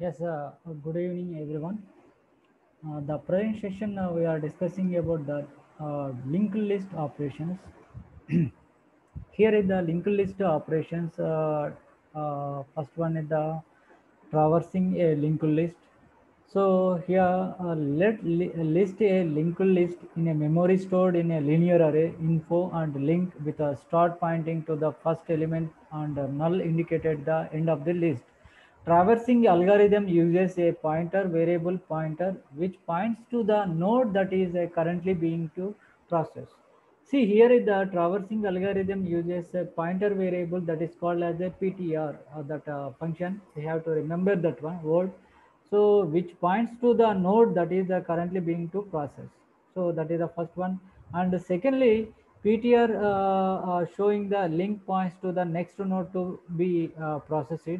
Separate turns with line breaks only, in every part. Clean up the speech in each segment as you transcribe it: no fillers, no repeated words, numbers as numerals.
Yes, good evening everyone. The present session we are discussing about the linked list operations. Here is the linked list operations. First one is the traversing a linked list. So here list a linked list in a memory stored in a linear array info and link with a start pointing to the first element and null indicated the end of the list. Traversing algorithm uses a pointer variable pointer which points to the node that is currently being to process. See here is the traversing algorithm uses a pointer variable that is called as a PTR that function. We have to remember that one word. So which points to the node that is currently being to process. So that is the first one. And secondly, PTR showing the link points to the next node to be processed.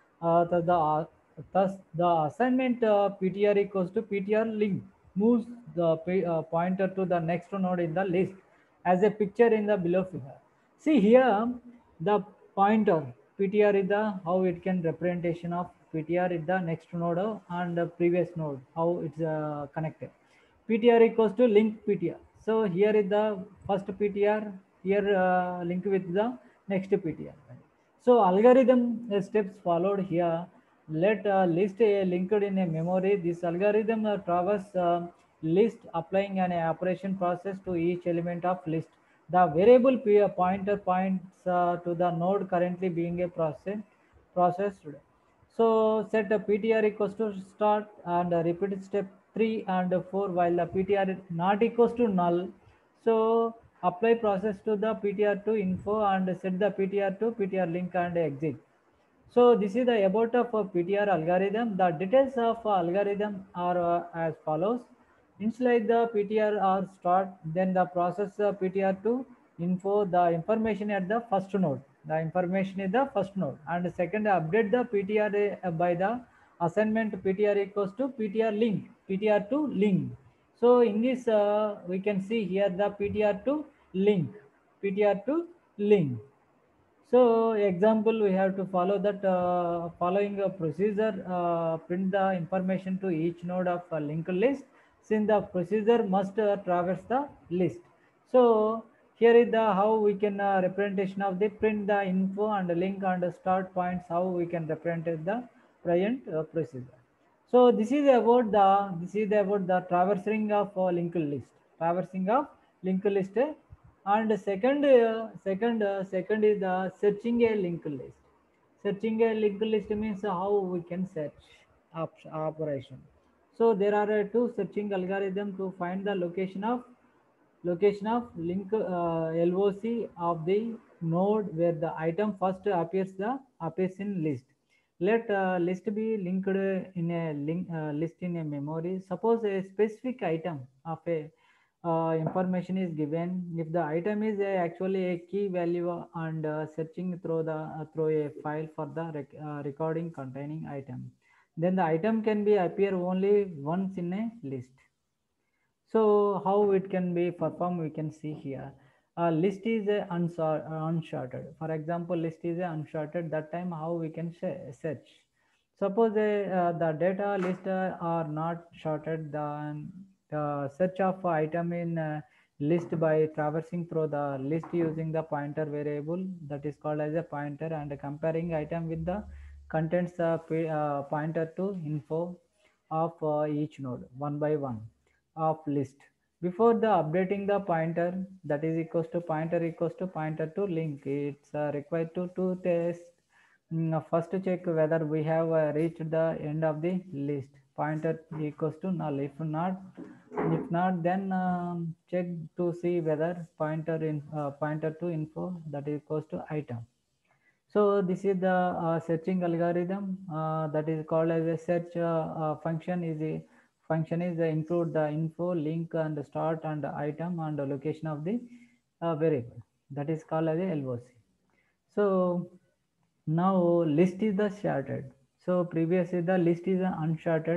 Thus, the assignment PTR equals to PTR link moves the pointer to the next node in the list as a picture in the below figure. See here, the pointer PTR is the how it can representation of PTR is the next node and the previous node how it's connected. PTR equals to link PTR. So here is the first PTR here linked with the next PTR. So algorithm steps followed here. Let list a linked in a memory. This algorithm traverse list applying an operation process to each element of list. The variable pointer points to the node currently being a processed. So set a PTR equals to start and repeat step 3 and 4 while the PTR is not equals to null. So apply process to the PTR to info and set the PTR to PTR link and exit. So this is the about of a PTR algorithm. The details of algorithm are as follows. Initialize the PTR or start, then the process PTR to info the information at the first node. The information is the first node. And second, update the PTR by the assignment PTR equals to PTR link, PTR to link. So in this, we can see here the PTR to link, PTR to link. So example, we have to follow that following a procedure, print the information to each node of a linked list since the procedure must traverse the list. So here is the how we can representation of the print the info and the link and the start points how we can represent the present procedure. So this is about the traversing of linked list, traversing of linked list and second is the searching a linked list. Searching a linked list means how we can search operation. So there are two searching algorithm to find the location of link LOC of the node where the item first appears in list. Let list be linked in a list in a memory. Suppose a specific item of a information is given. If the item is actually a key value and searching through a file for the recording containing item, then the item can be appear only once in a list. So how it can be performed, we can see here. A list is a uncharted. For example, list is a uncharted. That time how we can search. Suppose the data list are not sorted, then the search of item in list by traversing through the list using the pointer variable that is called as a pointer and comparing item with the contents pointer to info of each node one by one of list before the updating the pointer that is equals to pointer to link. It's required to test. First check whether we have reached the end of the list, pointer equals to null. If not then check to see whether pointer to info that is equals to item. So this is the searching algorithm that is called as a search function is include the info, link, and start and item and the location of the variable that is called as a LOC. So now list is the sharded. So previously the list is uncharted.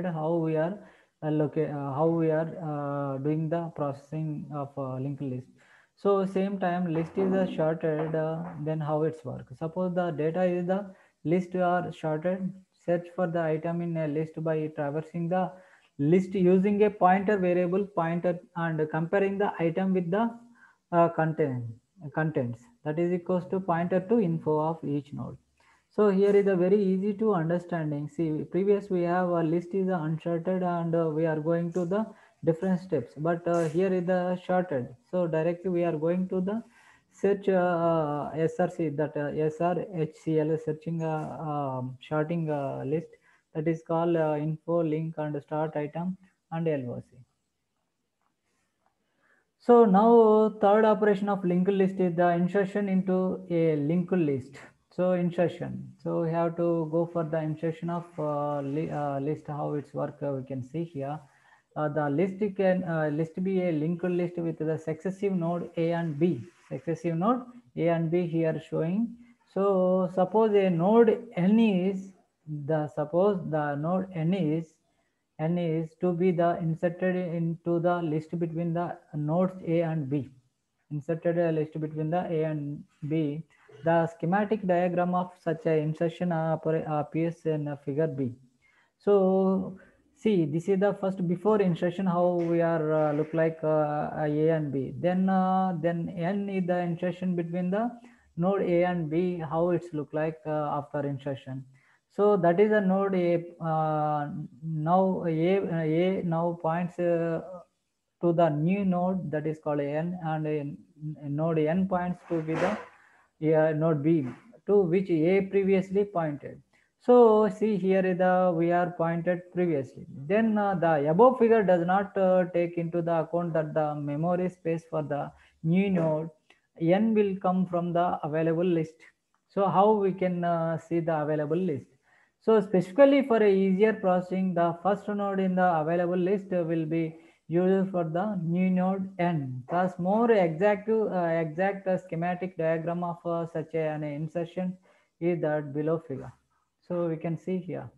How we are doing the processing of linked list. So same time list is shorted. Then how it's work. Suppose the data is the list are shorted. search for the item in a list by traversing the list using a pointer variable pointer and comparing the item with the contents, that is equals to pointer to info of each node. So here is a very easy to understanding. See, previous we have a list is unshorted and we are going to the different steps, but here is the shorted. So directly we are going to the search SRC, that SRHCL, searching shorting list, that is called info, link and start item and LOC. So now third operation of linked list is the insertion into a linked list. So insertion. So we have to go for the insertion of list. How it's work we can see here. The list can list be a linked list with the successive node A and B. Successive node A and B here showing. So suppose a node N is suppose the node N is to be the inserted into the list between the nodes A and B. Inserted a list between the A and B. The schematic diagram of such a insertion appears in figure B. So see, this is the first before insertion how we are look like A and B. Then N is the insertion between the node A and B, how it's look like after insertion. So that is a node A. Now A now points to the new node, that is called N, and node N points to be the node B, to which A previously pointed. So see here is the we are pointed previously. Then the above figure does not take into the account that the memory space for the new node N will come from the available list. So how we can see the available list? So specifically for a easier processing, the first node in the available list will be used for the new node N. Thus, more exact schematic diagram of such an insertion is that below figure. So we can see here.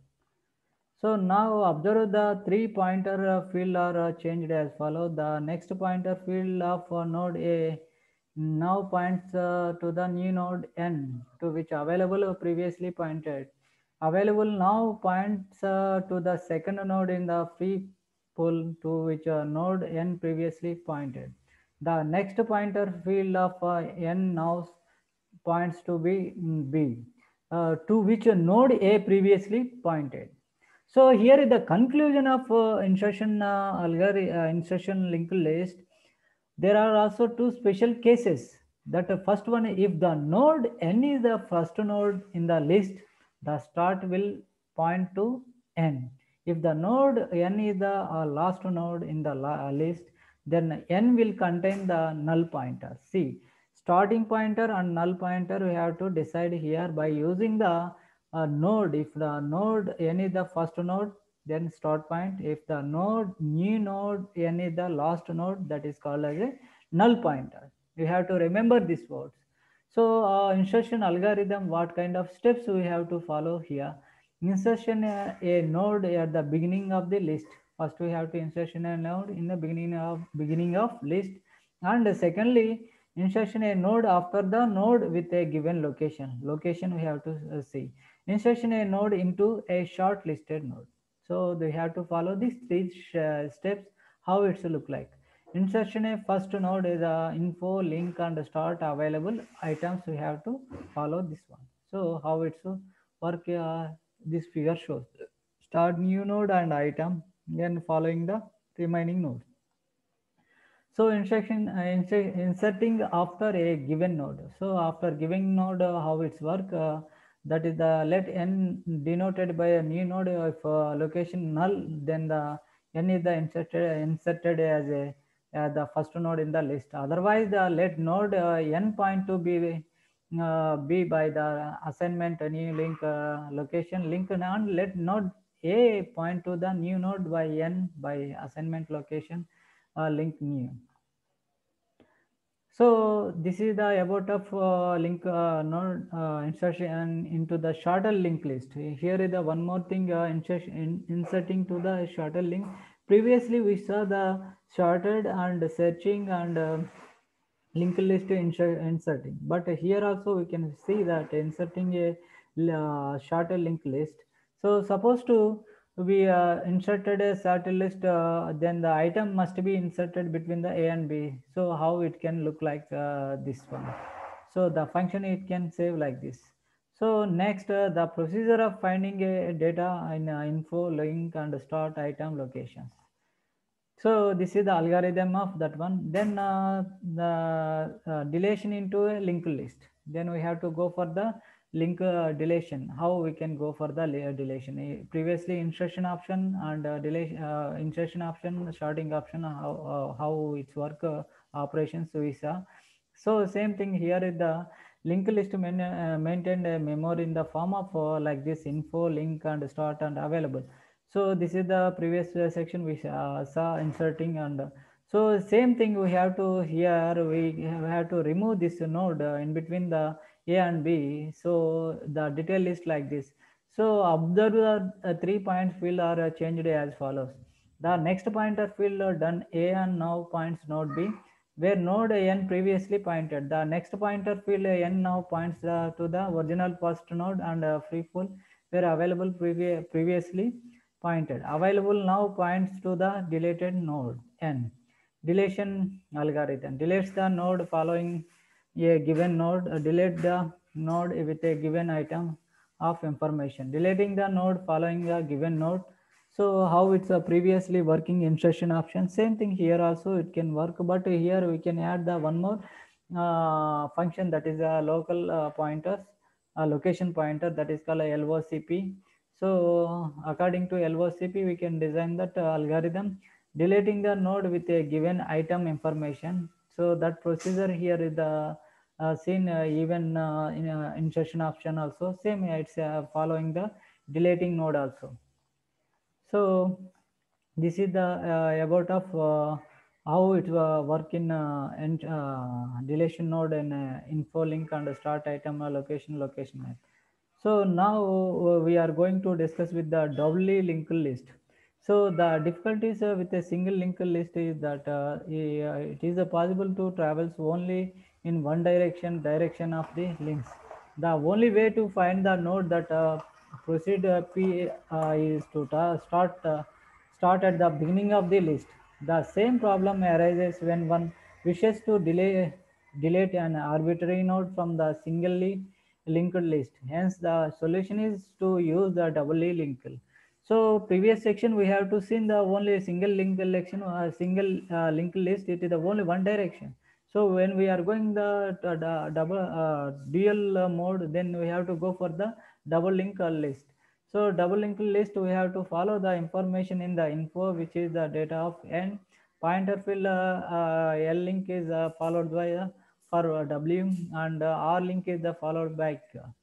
So now observe the three pointer field are changed as follow. The next pointer field of node A now points to the new node N, to which available previously pointed. Available now points to the second node in the free pool, to which node N previously pointed. The next pointer field of N now points to be B, to which node A previously pointed. So here is the conclusion of insertion insertion linked list. There are also two special cases. That the first one, if the node N is the first node in the list, the start will point to N. If the node N is the last node in the list, then N will contain the null pointer. See, starting pointer and null pointer we have to decide here by using the node. If the node N is the first node, then start point. If the new node N is the last node, that is called as a null pointer. You have to remember these words. So insertion algorithm, what kind of steps we have to follow here? Insertion a node at the beginning of the list. First we have to insertion a node in the beginning of list, and secondly insertion a node after the node with a given location. Location we have to see. Insertion a node into a shortlisted node. So they have to follow these three steps. How it's look like. Insertion a first node is info, link and start available items. We have to follow this one. So how it's work? This figure shows start new node and item, then following the remaining node. So inserting after a given node. So after giving node, how it's work? That is the let N denoted by a new node. If location null, then the N is the inserted as a the first node in the list. Otherwise, the let node N point to be by the assignment new link location link, and let node A point to the new node by N by assignment location link new. So this is the about of link node insertion into the shorter link list. Here is the one more thing inserting to the shorter link. Previously we saw the shorted and searching and linked list inserting, but here also we can see that inserting a shorter linked list. So suppose to we inserted a certain list, then the item must be inserted between the A and B. So how it can look like this one. So the function it can save like this. So next, the procedure of finding a data in info, link and start item locations. So this is the algorithm of that one. Then the deletion into a linked list. Then we have to go for the link deletion. How we can go for the deletion? Previously insertion option and deletion, insertion option, sorting option. How it's work operations we saw. So same thing here is the linked list maintained a memory in the form of like this info, link and start and available. So this is the previous section we saw inserting, and so same thing we have to here we have to remove this node in between the A and B. So the detail list like this. So observe the 3 points field are changed as follows. The next pointer field done A and now points node B, where node n previously pointed. The next pointer field n now points to the original first node, and free full were available previously pointed. Available now points to the deleted node n. Deletion algorithm deletes the node following a given node, delete the node with a given item of information, deleting the node following a given node. So how it's a previously working insertion option, same thing here also it can work, but here we can add the one more function, that is a local pointers, a location pointer, that is called a LOCP. So according to LOCP, we can design that algorithm deleting the node with a given item information. So that procedure here is the seen even in insertion option also. Same, it's following the deleting node also. So this is the about of how it work in deletion node and info link and start item location map. So now we are going to discuss with the doubly linked list. So the difficulties with a single linked list is that it is possible to travels only in one direction of the links. The only way to find the node that proceed P is to start at the beginning of the list. The same problem arises when one wishes to delete an arbitrary node from the singly linked list. Hence, the solution is to use the doubly linked. So previous section we have to see the only single linked election, linked list. It is the only one direction. So when we are going the double dual mode, then we have to go for the double linked list. So double linked list, we have to follow the information in the info, which is the data of n. Pointer field L link is followed by for W, and R link is the followed by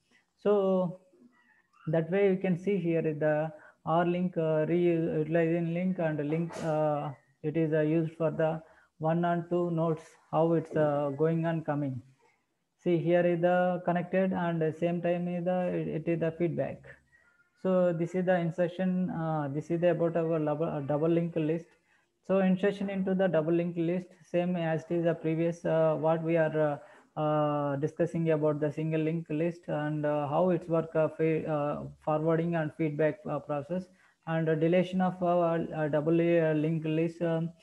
So that way you can see here is the R link reutilizing link, and link it is used for the 1 and 2 nodes, how it's going and coming. See here is the connected, and same time is the it is the feedback. So this is the insertion. This is the about our double linked list. So insertion into the double linked list, same as it is the previous what we are discussing about the single linked list, and how it's work forwarding and feedback process, and deletion of double linked list.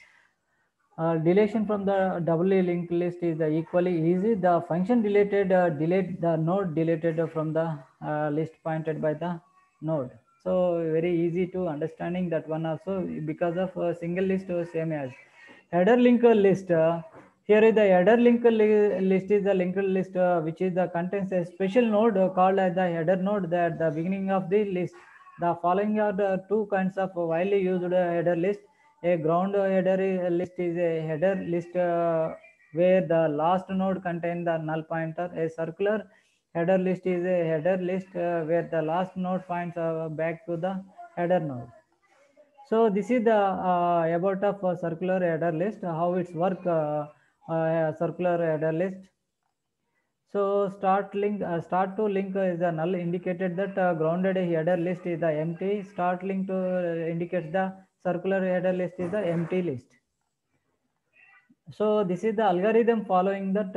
Deletion from the doubly linked list is equally easy. The function deleted delete the node deleted from the list pointed by the node. So very easy to understanding that one also, because of single list same as header link list. Here is the header link list is the linked list which is the contains a special node called as the header node at the beginning of the list. The following are the two kinds of widely used header list. A ground header list is a header list where the last node contains the null pointer. A circular header list is a header list where the last node points back to the header node. So this is the about of circular header list, how it's work circular header list. So start to link is a null, indicated that grounded header list is the empty. Start link to indicates the circular header list is the empty list. So this is the algorithm following that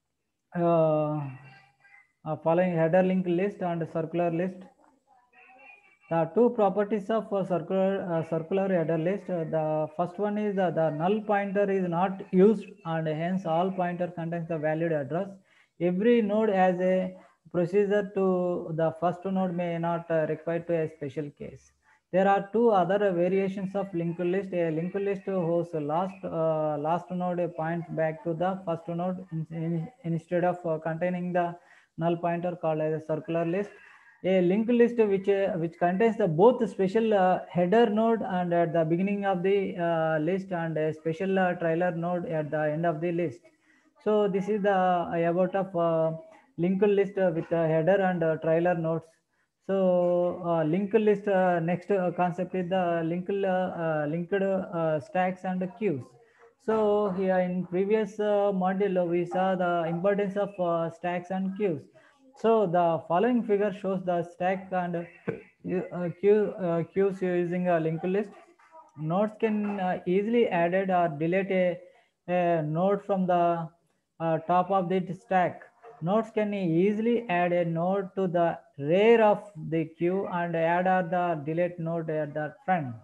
following header link list and circular list. The two properties of circular header list. The first one is the null pointer is not used, and hence all pointer contains the valid address. Every node has a procedure to the first node may not require to a special case. There are two other variations of linked list. A linked list whose last node points back to the first node instead of containing the null pointer called as a circular list. A linked list which contains the both special header node and at the beginning of the list, and a special trailer node at the end of the list. So this is the about of linked list with header and trailer nodes. So linked list next concept is the linked stacks and queues. So here in previous module we saw the importance of stacks and queues. So the following figure shows the stack and queues using a linked list. Nodes can easily added or delete a node from the top of the stack. Nodes can easily add a node to the rear of the queue and add or the delete node at the front.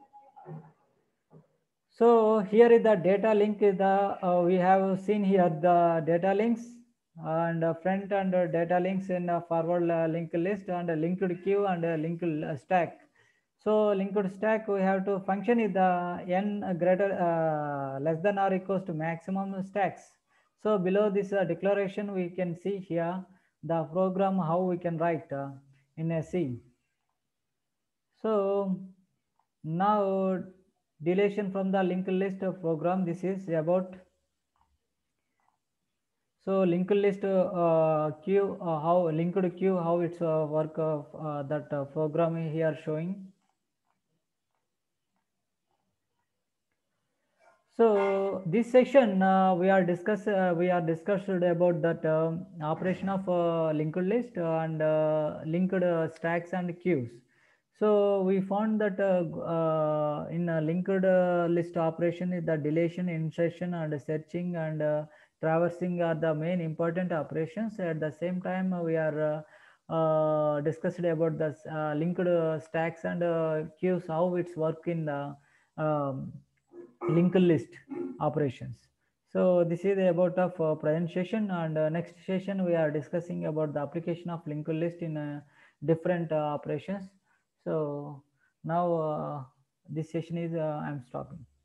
So here is the data link. Is the we have seen here the data links and front and data links in forward linked list and linked queue and linked stack. So linked stack we have to function is the n greater less than or equals to maximum stacks. So below this declaration we can see here the program how we can write in a C. So now deletion from the linked list program. This is about so linked list queue how linked queue how it's work of that program here showing. So this section we are discussed about that operation of linked list and linked stacks and queues. So we found that in a linked list operation is the deletion, insertion, and searching and traversing are the main important operations. At the same time, we are discussed about the linked stacks and queues, how it's work in the linked list operations. So this is about of present session, and next session we are discussing about the application of linked list in different operations. So now this session is I'm stopping.